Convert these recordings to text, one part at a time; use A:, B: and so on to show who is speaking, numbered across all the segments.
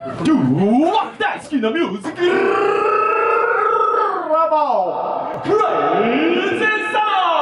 A: は大好きなミュージックラボプレゼンソ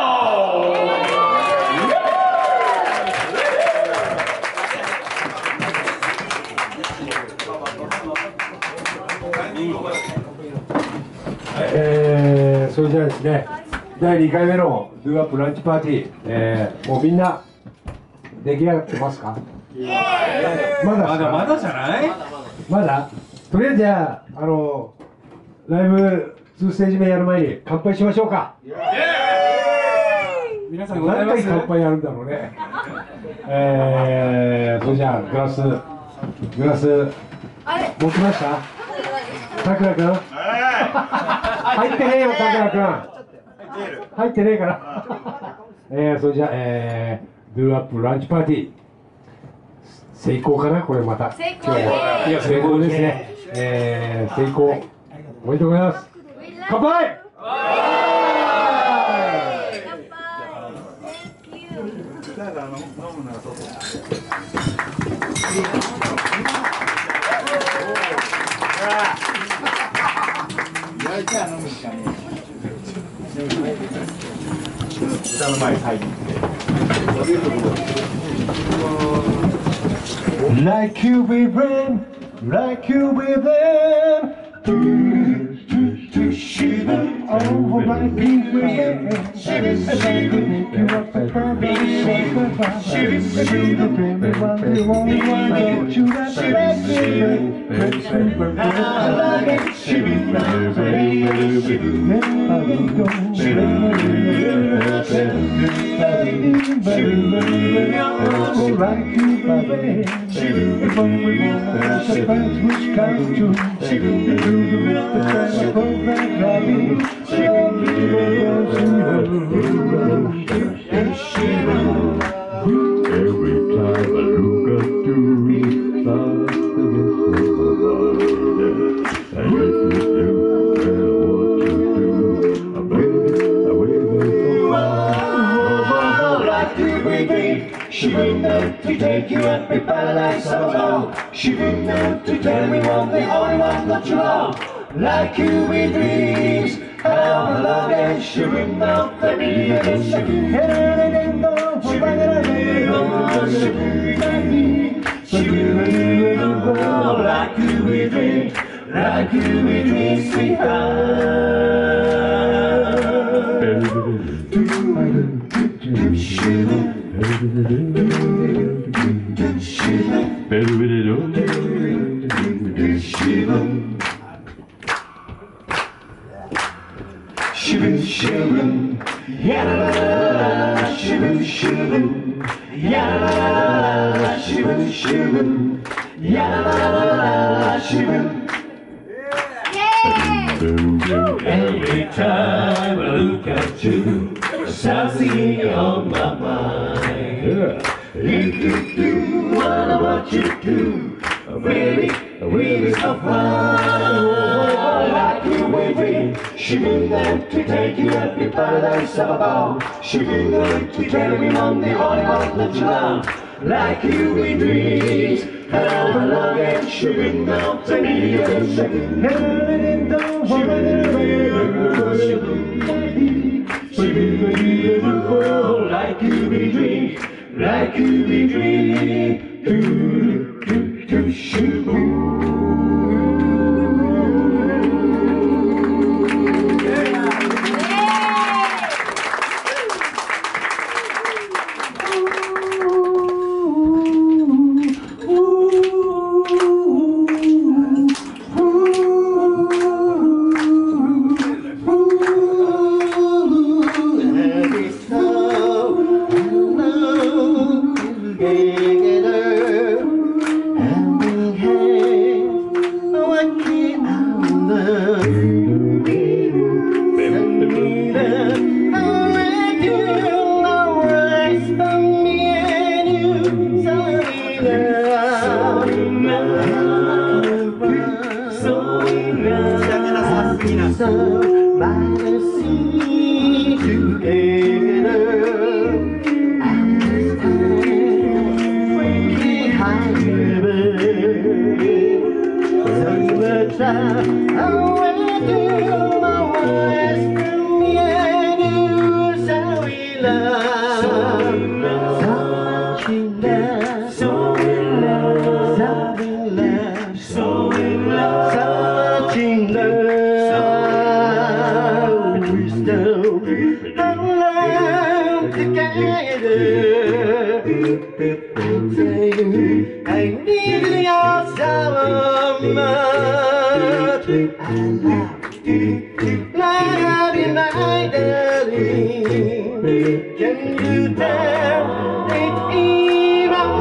B: それじゃあですね、第2回目のドゥーアップランチパーティー、もうみんな出来上がってますか？まだじゃない？まだとりあえずじゃあ、ライブ2ステージ目やる前に乾杯しましょうか。皆さん何回乾杯やるんだろうね。それじゃあグラス持ってました？さくらくん入ってねえよ、さくらくん入ってねえから。それじゃあ、ドゥーアップランチパーティー成功かな、これまた。成功ですね。成功。おめでとうございます。乾杯。
A: 歌の前に入って。
B: Like you with them, like you with them. Shiver over my feet with them. Shiver, shiver, make you up a perfect shiver. Shiver, shiver, baby, one day, one get you that shiver. I like it, shiver, baby, shiver. Never go, shiver, like you, baby. If only one surprise which comes true. You do the best perfect loving. Every time I look at you, that's the mist of my mind. And if you do what you do, I wait so long. Like you with me. She would know to take you up in paradise so low. She would know to tell me one thing, only one not too long. Like you with dreams, how long and she would know that me and she would know like you with dreams, like you with dreams, sweetheart. Shivin, shivin, ya la la la, shivin, shivin, ya la la la, shivin, shivin, ya la la la, shivin. Every time I look at you, something on my mind. If you do what you do, really so fun. Like you with me, she will know to take you up in paradise above. She will know to tell me I'm the only one that you love. Like you with dreams, how long and she will know to me and she will know like you with dreams, like you with dreams. By the sea together, as time we hide, Summertime, away to the west, from you, so we love, so much in love, so in love, so in love, so much in love, we still love together. I need your so much. I love you, my darling. Can you tell it even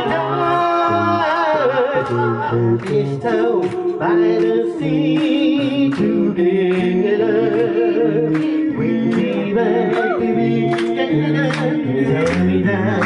B: time? It's told by the sea together. We like to be together. Tell me that.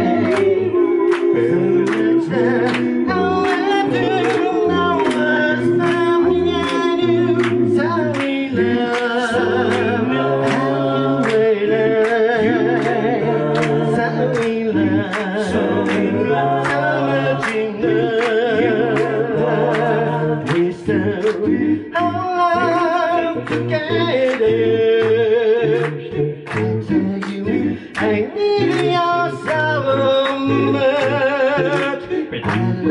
B: I need your so much. I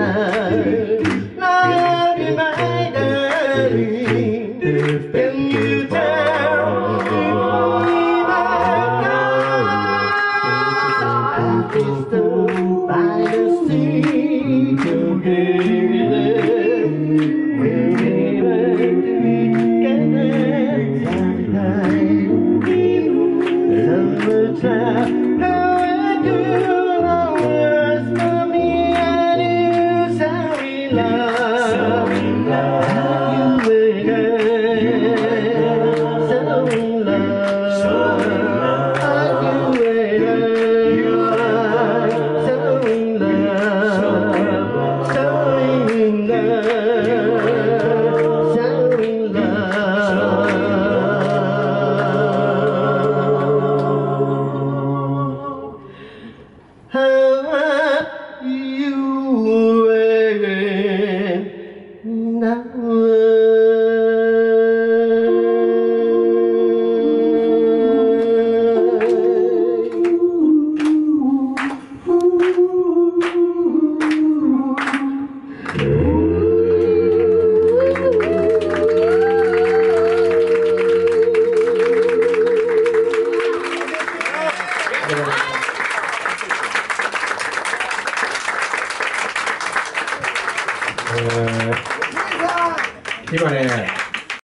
B: love you, my darling. Can you tell me my God? We stood by the sea together. We're able to be together sometime.
C: 이번에